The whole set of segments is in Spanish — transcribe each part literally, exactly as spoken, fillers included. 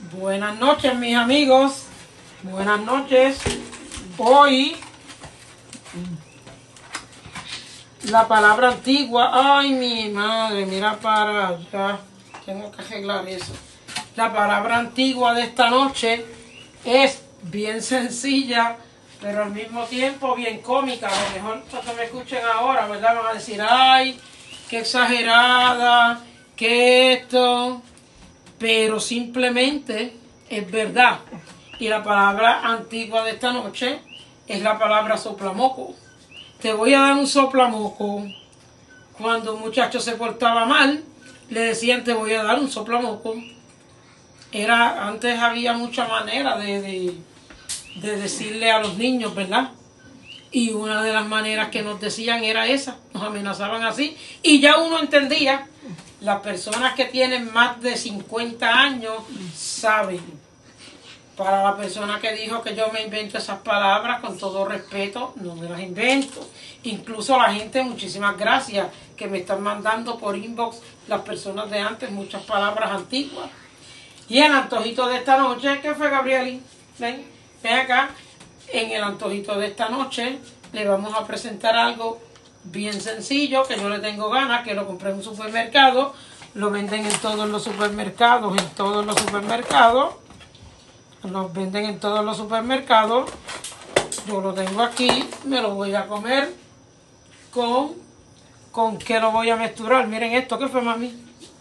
Buenas noches, mis amigos. Buenas noches. Hoy la palabra antigua. Ay, mi madre, mira para allá. Tengo que arreglar eso. La palabra antigua de esta noche es bien sencilla, pero al mismo tiempo bien cómica. A lo mejor cuando me escuchen ahora, ¿verdad? Van a decir, ay, qué exagerada, que esto. Pero simplemente es verdad. Y la palabra antigua de esta noche es la palabra soplamoco. Te voy a dar un soplamoco. Cuando un muchacho se portaba mal, le decían te voy a dar un soplamoco. Era, antes había mucha manera de, de, de decirle a los niños, ¿verdad? Y una de las maneras que nos decían era esa, nos amenazaban así. Y ya uno entendía, las personas que tienen más de cincuenta años saben. Para la persona que dijo que yo me invento esas palabras, con todo respeto, no me las invento. Incluso la gente, muchísimas gracias, que me están mandando por inbox las personas de antes, muchas palabras antiguas. Y el antojito de esta noche, ¿qué fue, Gabrieli? Ven, ven acá. En el antojito de esta noche le vamos a presentar algo bien sencillo, que yo le tengo ganas, que lo compré en un supermercado. Lo venden en todos los supermercados, en todos los supermercados. Los venden en todos los supermercados. Yo lo tengo aquí, me lo voy a comer con... ¿Con qué lo voy a mezclar? Miren esto, ¿qué fue, mami?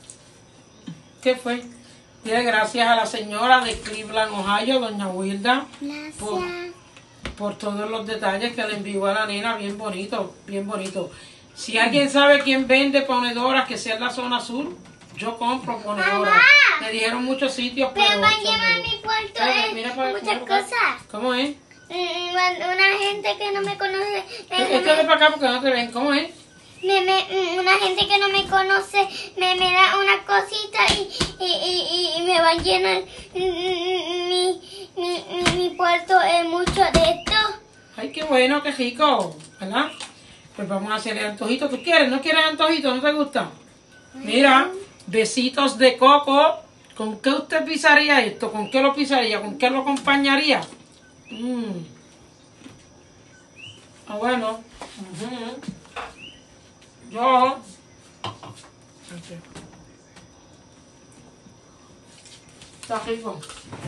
¿Qué fue? Mire, gracias a la señora de Cleveland, Ohio, doña Wilda, por, por todos los detalles que le envió a la nena, bien bonito, bien bonito. Si alguien sabe quién vende ponedoras, que sea en la zona sur, yo compro ponedoras. Me dijeron muchos sitios, pero... Pero va a llevar mi cuarto Mira, eh, mira para- muchas mira para- cosas. ¿Cómo es? Mm, Una gente que no me conoce, me, Esto de me, para acá porque no te ven, ¿cómo es? me- me- una gente que no me conoce me, me da una cosita y, y, y, y me va a llenar mm, mi, mi, mi, mi puerto es mucho de esto. Ay, qué bueno, qué rico, ¿verdad? Pues vamos a hacerle antojito. ¿Tú quieres? ¿No quieres antojito? ¿No te gusta? Mira, besitos de coco. ¿Con qué usted pisaría esto? ¿Con qué lo pisaría? ¿Con qué lo acompañaría? Mm. Ah, bueno. Ujú. Yo... Está rico.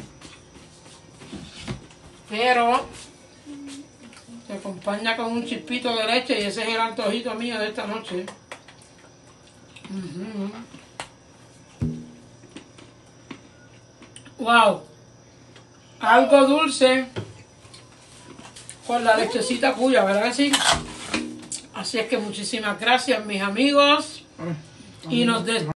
Pero se acompaña con un chispito de leche y ese es el antojito mío de esta noche. Uh-huh. Wow, algo dulce con la lechecita puya, ¿verdad que sí? Así es que muchísimas gracias, mis amigos, y nos despedimos.